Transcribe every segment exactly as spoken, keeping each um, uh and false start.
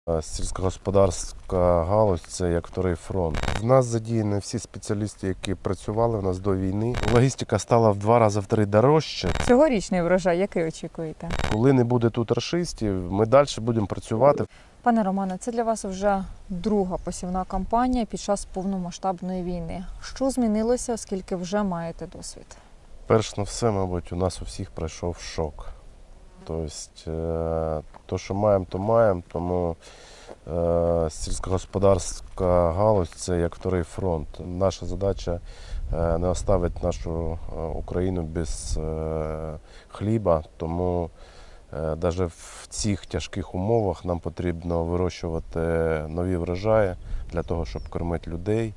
Сільськогосподарська галузь – це як вторий фронт. В нас задіяні всі спеціалісти, які працювали в нас до війни. Логістика стала в два рази в три дорожче. Цьогорічний врожай який очікуєте? Коли не буде тут рашистів, ми далі будемо працювати. Пане Романе, це для вас вже друга посівна кампанія під час повномасштабної війни. Що змінилося, оскільки вже маєте досвід? Перш на все, мабуть, у нас у всіх пройшов шок. Тобто, то, що маємо, то маємо, тому е, сільськогосподарська галузь – це як вторий фронт. Наша задача е, не оставити нашу Україну без е, хліба, тому навіть е, в цих тяжких умовах нам потрібно вирощувати нові врожаї для того, щоб кормити людей.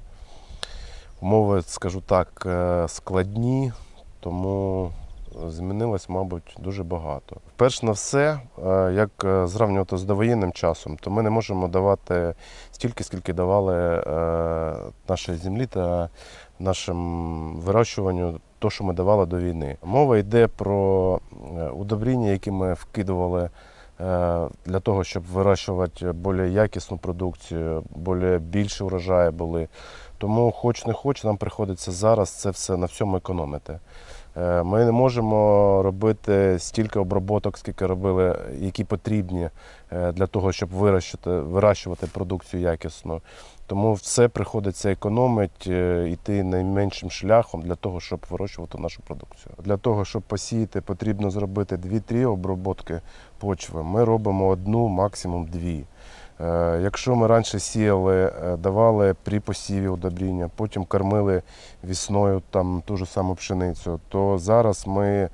Умови, скажу так, складні, тому змінилось, мабуть, дуже багато. Перш на все, як зрівнювати з довоєнним часом, то ми не можемо давати стільки, скільки давали нашій землі та нашому вирощуванню, то, що ми давали до війни. Мова йде про удобрення, які ми вкидували для того, щоб вирощувати більш якісну продукцію, більш більші врожаї були. Тому хоч не хоч, нам приходиться зараз це все на всьому економити. Ми не можемо робити стільки обробок, скільки робили, які потрібні для того, щоб вирощувати продукцію якісно. Тому все приходиться економити, йти найменшим шляхом для того, щоб вирощувати нашу продукцію. Для того, щоб посіяти, потрібно зробити дві-три обробки почви. Ми робимо одну, максимум дві. Якщо ми раніше сіяли, давали при посіві удобрення, потім кормили весною там ту ж саму пшеницю, то зараз ми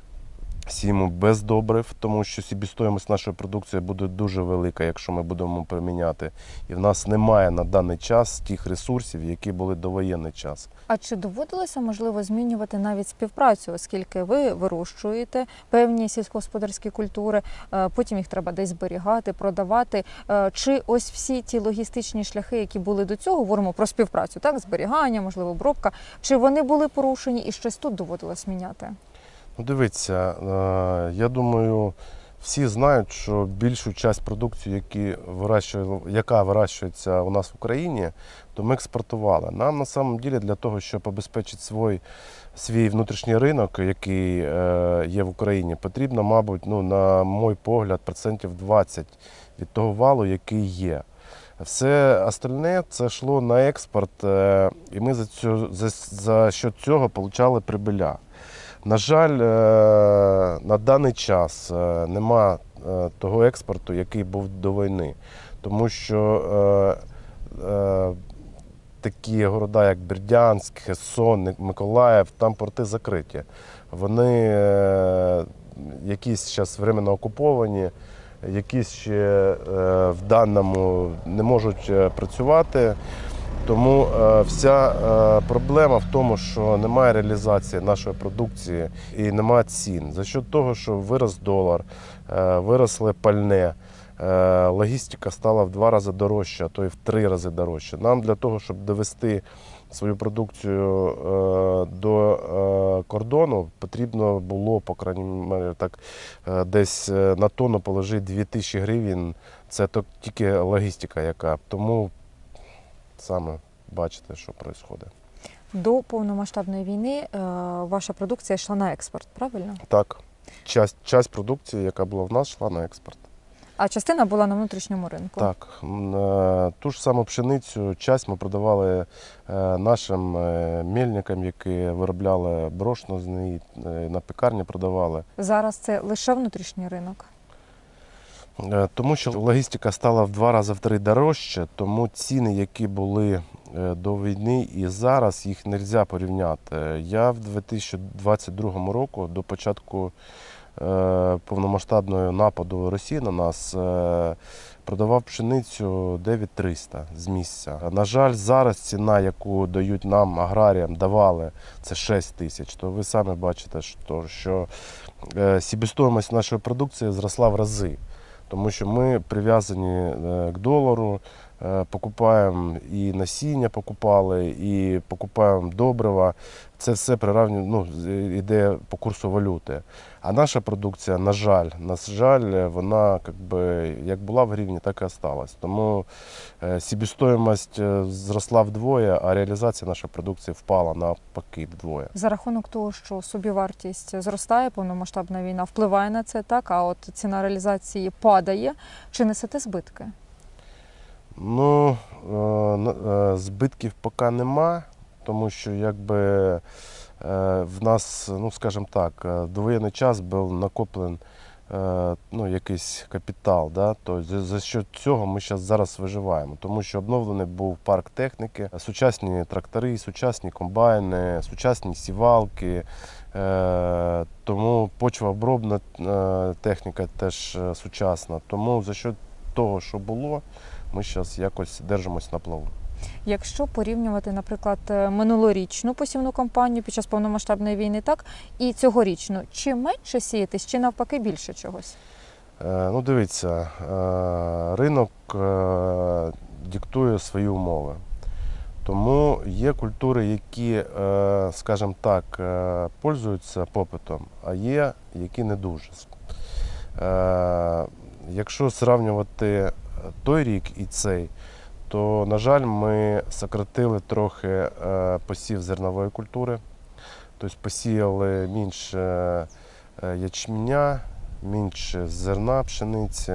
сіємо без добрив, тому що собівартість нашої продукції буде дуже велика, якщо ми будемо приміняти. І в нас немає на даний час тих ресурсів, які були довоєнний час. А чи доводилося, можливо, змінювати навіть співпрацю, оскільки ви вирощуєте певні сільськогосподарські культури, потім їх треба десь зберігати, продавати. Чи ось всі ті логістичні шляхи, які були до цього, говоримо про співпрацю, так, зберігання, можливо, обробка, чи вони були порушені і щось тут доводилось міняти? Ну, дивіться, я думаю, всі знають, що більшу частину продукції, які вирощує, яка вирощується у нас в Україні, то ми експортували. Нам на самом деле для того, щоб обезпечити свій, свій внутрішній ринок, який є в Україні, потрібно, мабуть, ну, на мій погляд, процентів двадцять від того валу, який є. Все остальне це йшло на експорт, і ми за, цю, за, за що цього отримали прибиля. На жаль, на даний час нема того експорту, який був до війни, тому що такі города, як Бердянськ, Херсон, Миколаїв, там порти закриті. Вони якісь зараз временно окуповані, якісь ще в даному не можуть працювати. Тому е, вся е, проблема в тому, що немає реалізації нашої продукції і немає цін. За що того, що вирос долар, е, виросли пальне, е, логістика стала в два рази дорожча, а то й в три рази дорожча. Нам для того, щоб довести свою продукцію е, до е, кордону, потрібно було, по крайній мірі, так, е, десь на тонну положити дві тисячі гривень. Це то, тільки логістика яка. Тому саме бачите, що відбувається. До повномасштабної війни е, ваша продукція йшла на експорт, правильно? Так. Часть, часть продукції, яка була в нас, йшла на експорт. А частина була на внутрішньому ринку? Так. Е, ту ж саму пшеницю, часть ми продавали е, нашим е, мельникам, які виробляли борошно з неї, е, на пекарні продавали. Зараз це лише внутрішній ринок? Тому що логістика стала в два рази в три дорожче, тому ціни, які були до війни і зараз, їх не можна порівняти. Я в дві тисячі двадцять другому році, до початку повномасштабного нападу Росії на нас, продавав пшеницю дев'ять триста з місця. На жаль, зараз ціна, яку дають нам, аграріям, давали, це шість тисяч. То ви самі бачите, що, що собівартість нашої продукції зросла в рази. Тому що ми прив'язані к долару, Е, Покупаємо і насіння покупали, і покупаємо добрива. Це все приравнює, ну, йде по курсу валюти. А наша продукція, на жаль, на жаль, вона как би, як була в гривні, так і осталась. Тому е, себестоїмость зросла вдвоє, а реалізація нашої продукції впала навпаки вдвоє. За рахунок того, що собівартість зростає, повномасштабна війна впливає на це, так, а от ціна реалізації падає. Чи несете збитки? Ну, е, е, збитків поки нема, тому що якби е, в нас, ну скажімо так, в довоєнний час був накоплений е, ну, якийсь капітал. Да? Тобто за що цього ми зараз, зараз виживаємо, тому що обновлений був парк техніки, сучасні трактори, сучасні комбайни, сучасні сівалки, е, тому почвообробна е, техніка теж сучасна. Тому за що того, що було, ми зараз якось держимось на плаву. Якщо порівнювати, наприклад, минулорічну посівну кампанію під час повномасштабної війни, так, і цьогорічну, чи менше сіятись, чи навпаки більше чогось? Е, ну, дивіться, е, ринок е, диктує свої умови. Тому є культури, які, е, скажімо так, е, пользуються попитом, а є, які не дуже. Е, якщо зрівнювати той рік і цей, то, на жаль, ми сократили трохи е, посів зернової культури. Тобто посіяли менше е, ячменя, менше зерна пшениці,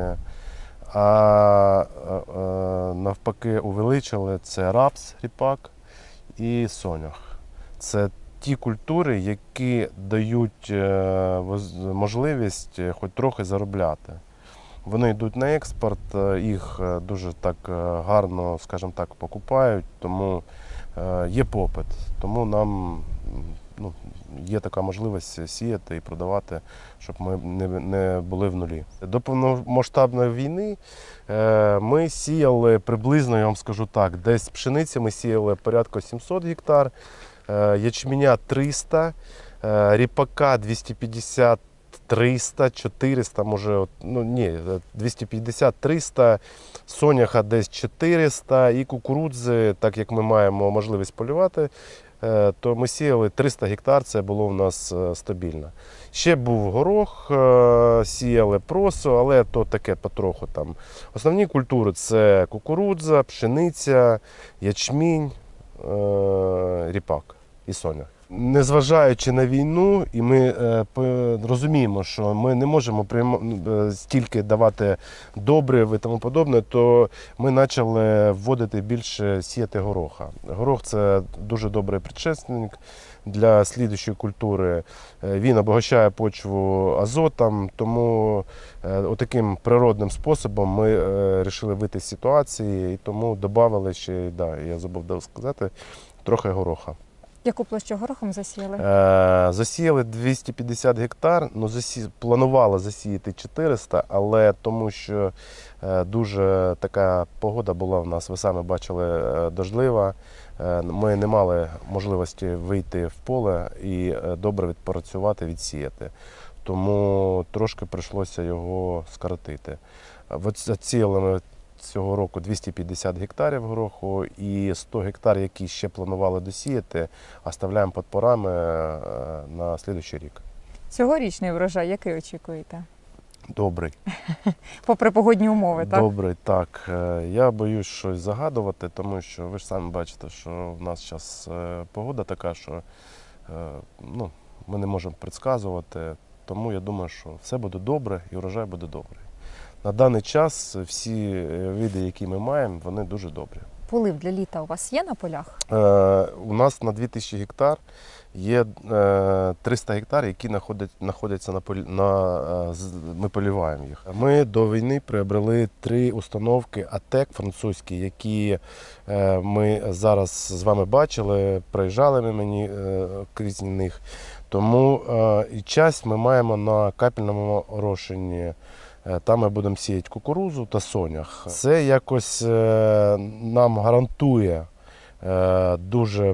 а е, е, навпаки увеличили це рапс, ріпак і сонях. Це ті культури, які дають е, воз- можливість хоч трохи заробляти. Вони йдуть на експорт, їх дуже так гарно, скажімо так, покупають, тому є попит. Тому нам ну, є така можливість сіяти і продавати, щоб ми не, не були в нулі. До повномасштабної війни ми сіяли приблизно, я вам скажу так, десь пшениці ми сіяли порядка сімсот гектар, ячменя триста, ріпака двісті п'ятдесят, триста, чотириста, може, ну ні, двісті п'ятдесят, триста, соняха десь чотириста і кукурудзи, так як ми маємо можливість полювати, то ми сіяли триста гектар, це було в нас стабільно. Ще був горох, сіяли просо, але то таке потроху там. Основні культури – це кукурудза, пшениця, ячмінь, ріпак і сонях. Незважаючи на війну, і ми е, розуміємо, що ми не можемо прийм... стільки давати добрив і тому подобне, то ми почали вводити більше сіяти гороха. Горох – це дуже добрий предшественник для слідуючої культури. Він обогащає почву азотом, тому е, отаким природним способом ми вирішили вийти з ситуації, і тому додали ще, да, я забув сказати, трохи гороха. Яку площу горохом засіяли? Е, засіяли двісті п'ятдесят гектар, ну, засі... планували засіяти чотириста, але тому що е, дуже така погода була в нас, ви самі бачили, е, дождлива. Е, ми не мали можливості вийти в поле і е, добре відпрацювати, відсіяти. Тому трошки прийшлося його скоротити. Засіяли ми цього року двісті п'ятдесят гектарів гороху і сто гектар, які ще планували досіяти, оставляємо під порами на слідуючий рік. Цьогорічний врожай який очікуєте? Добрий. Попри погодні умови, так? Добрий, так. Я боюсь щось загадувати, тому що ви ж самі бачите, що в нас зараз погода така, що ну, ми не можемо предсказувати. Тому я думаю, що все буде добре і врожай буде добрий. На даний час всі види, які ми маємо, вони дуже добрі. Полив для літа у вас є на полях? Е, у нас на дві тисячі гектар є е, триста гектар, які знаходять, знаходяться на, полі, на е, ми поліваємо їх. Ми до війни приобрели три установки АТЕК французькі, які е, ми зараз з вами бачили, проїжджали ми мені е, крізь них. Тому е, і часть ми маємо на капельному орошенні. Там ми будемо сіяти кукурудзу та сонях. Це якось нам гарантує дуже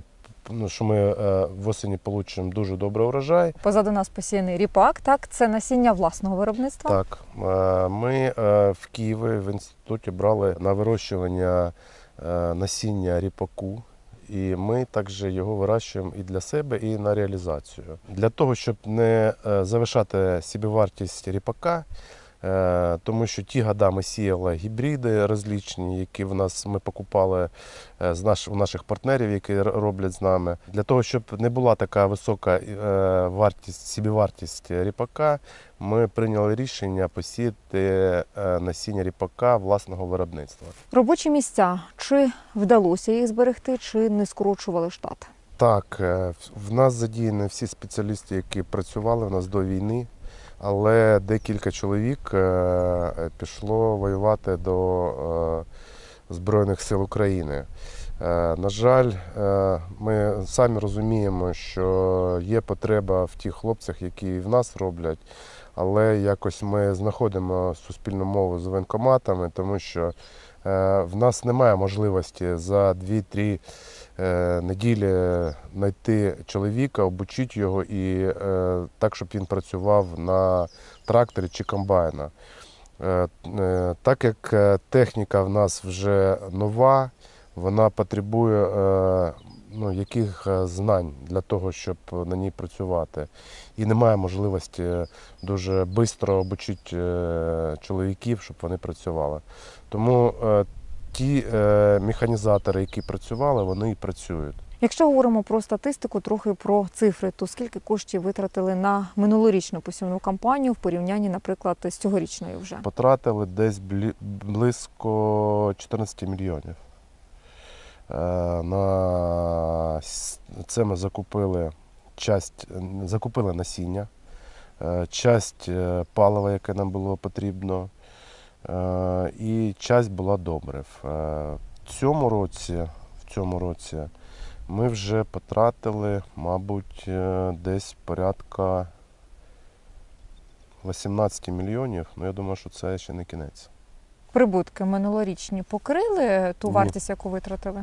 ну, що ми е, восені отримаємо дуже добрий урожай. Позаду нас посіяний ріпак, так? Це насіння власного виробництва? Так, е, ми е, в Києві в інституті брали на вирощування е, насіння ріпаку. І ми також його вирощуємо і для себе, і на реалізацію. Для того, щоб не е, завишати собівартість ріпака, е, тому що ті года ми сіяли гібриди розлічні, які в нас ми покупали е, з наш, у наших партнерів, які роблять з нами. Для того, щоб не була така висока е, вартість, собівартість ріпака, ми прийняли рішення посіяти е, насіння ріпака власного виробництва. Робочі місця. Чи вдалося їх зберегти, чи не скорочували штат? Так, е, в нас задіяні всі спеціалісти, які працювали в нас до війни, але декілька чоловік е, пішло воювати до е, Збройних сил України. Е, На жаль, е, ми самі розуміємо, що є потреба в тих хлопцях, які в нас роблять, але якось ми знаходимо суспільну мову з воєнкоматами, тому що е, в нас немає можливості за дві-три е, неділі знайти чоловіка, обучити його і е, так, щоб він працював на тракторі чи комбайна. Е, е, так як е, техніка в нас вже нова, вона потребує е, ну, яких е, знань для того, щоб на ній працювати. І немає можливості дуже швидко обучити е, чоловіків, щоб вони працювали. Тому е, ті е, механізатори, які працювали, вони і працюють. Якщо говоримо про статистику, трохи про цифри, то скільки коштів витратили на минулорічну посівну кампанію в порівнянні, наприклад, з цьогорічною вже? Потратили десь блі- близько чотирнадцять мільйонів. Е, На с- це ми закупили часть, закупили насіння, е, часть е, палива, яке нам було потрібно, е, і часть була добрив. Е, В цьому році, в цьому році ми вже потратили, мабуть, е, десь порядка вісімнадцять мільйонів. Ну, я думаю, що це ще не кінець. Прибутки минулорічні покрили ту Ні. вартість, яку витратили?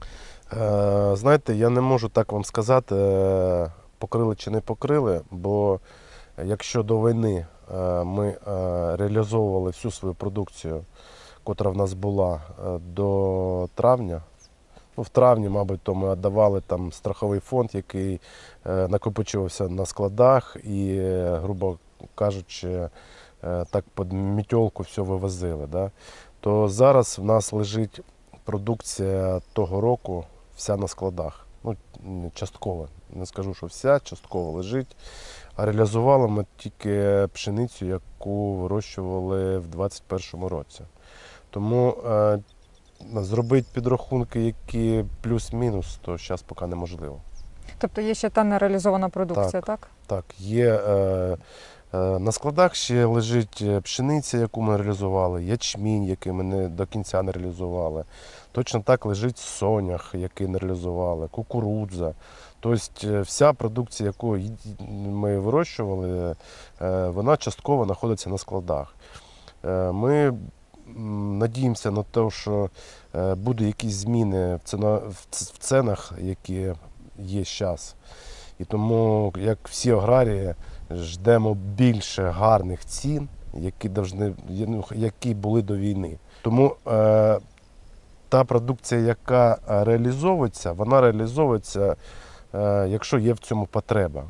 Е, Знаєте, я не можу так вам сказати, е, покрили чи не покрили, бо якщо до війни е, ми е, реалізовували всю свою продукцію, котра в нас була е, до травня, ну, в травні, мабуть, то ми віддавали там страховий фонд, який е, накопичувався на складах і, е, грубо кажучи, е, так під мітьолку все вивозили. Да? То зараз в нас лежить продукція того року вся на складах. Ну, частково, не скажу, що вся, частково лежить. А реалізували ми тільки пшеницю, яку вирощували в двадцять першому році. Тому е, зробити підрахунки, які плюс-мінус, то зараз поки неможливо. Тобто є ще та нереалізована продукція, так? Так, є е, е, на складах ще лежить пшениця, яку ми реалізували, ячмінь, який ми не до кінця не реалізували. Точно так лежить сонях, який не реалізували, кукурудза. Тобто вся продукція, яку ми вирощували, е, вона частково знаходиться на складах. Е, ми м, надіємося на те, що е, будуть якісь зміни в ціна- в ц- в ценах, які є зараз. І тому, як всі аграрії, ждемо більше гарних цін, які, должны, ну, які були до війни. Тому е, та продукція, яка реалізовується, вона реалізовується, е, якщо є в цьому потреба.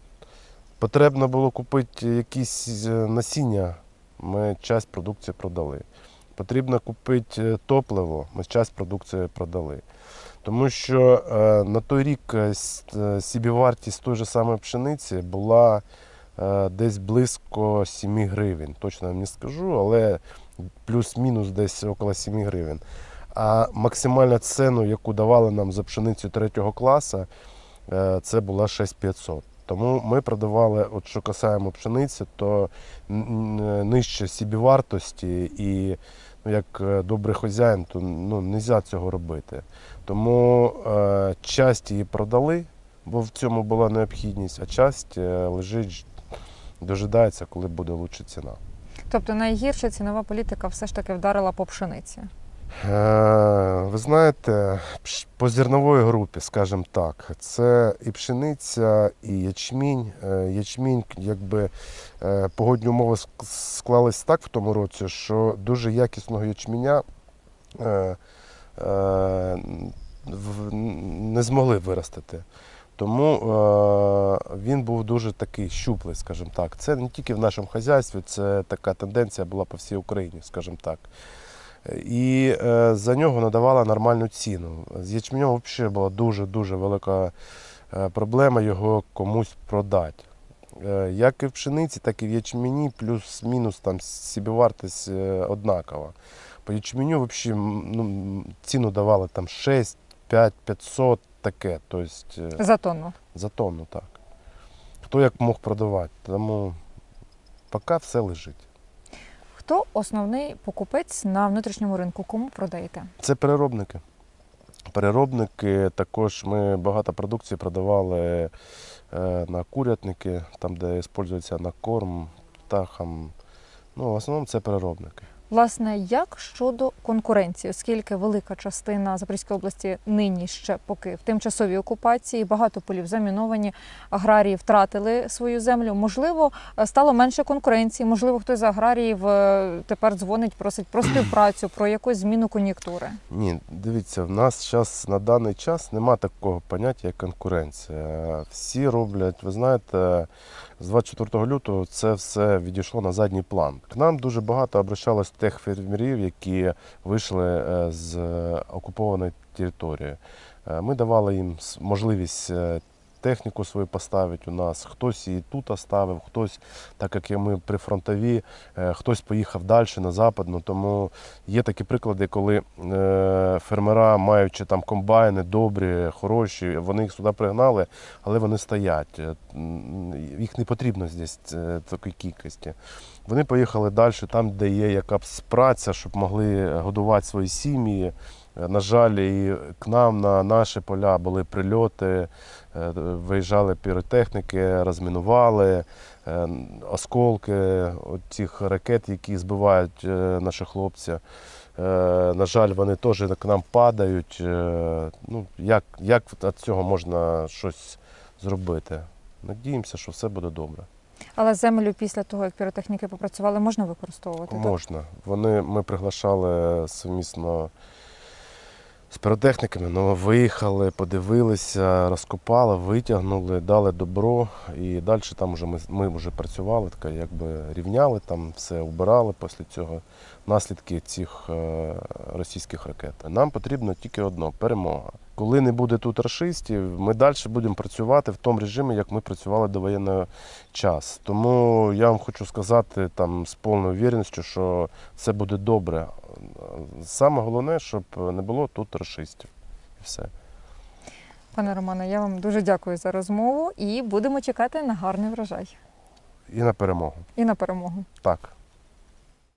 Потрібно було купити якісь насіння, ми часть продукції продали. Потрібно купити топливо, ми часть продукції продали. Тому що е, на той рік е, с- е, собівартість тої ж самої пшениці була е, десь близько сім гривень. Точно вам не скажу, але плюс-мінус десь около сім гривень. А максимальна ціну, яку давали нам за пшеницю третього класу, е, це була шість тисяч п'ятсот. Тому ми продавали, от що касаємо пшениці, то н- н- нижче собівартості і, ну, як е, добрий хазяїн, то ну, не можна цього робити. Тому е, часть її продали, бо в цьому була необхідність, а часть е, лежить, дожидається, коли буде лучша ціна. Тобто найгірша цінова політика все ж таки вдарила по пшениці. Е, Ви знаєте, пш- по зернової групі, скажімо так, це і пшениця, і ячмінь. Е, Ячмінь, якби е, погодні умови ск- склались так в тому році, що дуже якісного ячменя е, е, в- не змогли виростити. Тому е, він був дуже такий щуплий, скажімо так. Це не тільки в нашому хазяйстві, це така тенденція була по всій Україні, скажімо так. І е, за нього надавали нормальну ціну. З ячменем взагалі була дуже-дуже велика е, проблема його комусь продати. Е, як і в пшениці, так і в ячмені, плюс-мінус там собівартість е, однакова. По ячменю взагалі ну, ціну давали там шість, п'ять, п'ятсот, таке. Тобто, е, За тонну. за тонну, так. Хто як мог продавати. Тому поки все лежить. Хто основний покупець на внутрішньому ринку? Кому продаєте? Це переробники. Переробники, також ми багато продукції продавали е, на курятники, там, де використовується на корм, птахам. Ну, в основному це переробники. Власне, як щодо конкуренції, оскільки велика частина Запорізької області нині ще поки в тимчасовій окупації, багато полів заміновані, аграрії втратили свою землю. Можливо, стало менше конкуренції, можливо, хтось з аграріїв е, тепер дзвонить, просить про співпрацю, про якусь зміну кон'юнктури. Ні, дивіться, в нас зараз на даний час нема такого поняття, як конкуренція. Всі роблять, ви знаєте, з двадцять четвертого лютого це все відійшло на задній план. К нам дуже багато обращалось тих фермерів, які вийшли е, з окупованої території. Е, Ми давали їм с- можливість е, техніку свою поставити у нас. Хтось її тут оставив, хтось, так як і ми прифронтові, е, хтось поїхав далі на западну. Тому є такі приклади, коли е, фермера, маючи там комбайни добрі, хороші, вони їх сюди пригнали, але вони стоять. Е, м, Їх не потрібно здесь е, такій кількості. Вони поїхали далі, там, де є якась праця, щоб могли годувати свої сім'ї. Е, На жаль, і к нам на наші поля були прильоти, е, виїжджали піротехніки, розмінували, е, осколки цих ракет, які збивають е, наші хлопці. Е, На жаль, вони теж к нам падають. Е, Ну, як, як від цього можна щось зробити? Надіємося, що все буде добре. Але землю після того, як піротехніки попрацювали, можна використовувати? так? Можна. Вони, ми приглашали сумісно з піротехніками, ну, виїхали, подивилися, розкопали, витягнули, дали добро. І далі там вже ми, ми вже працювали, така, якби рівняли, там все вбирали після цього наслідки цих е, російських ракет. Нам потрібно тільки одно перемога. Коли не буде тут рашистів, ми далі будемо працювати в тому режимі, як ми працювали до воєнного часу. Тому я вам хочу сказати там з повною впевненістю, що все буде добре. Саме головне, щоб не було тут рашистів. І все. Пане Романе, я вам дуже дякую за розмову і будемо чекати на гарний врожай І на перемогу. і на перемогу. Так.